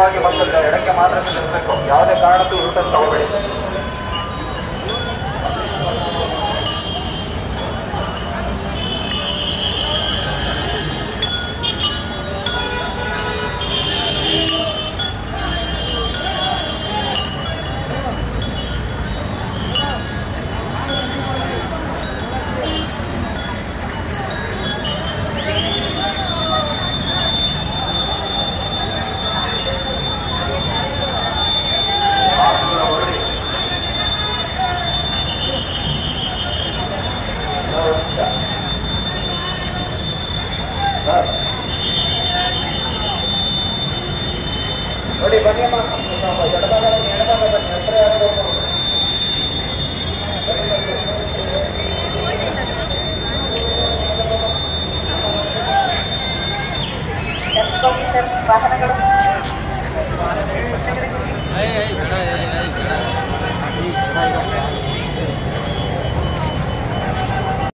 ನೇರವಾಗಿ ಬಂದಿದ್ರೆ ಎಡಕ್ಕೆ ಮಾತ್ರ ನಿಲ್ಲಿಸಬೇಕು. ಯಾವುದೇ ಕಾರಣಕ್ಕೂ ಯೂಟರ್ನ್ ತಗೋಬೇಡಿ. ನೋಡಿ ಬನ್ನಿ ಅಮ್ಮ, ಎಡಭಾಗ ಬನ್ನಿ. ಹತ್ರ ಯಾರು ವಾಹನಗಳು